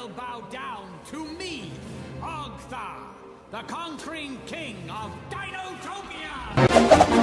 will bow down to me, Ogthar, the conquering king of Dinotopia!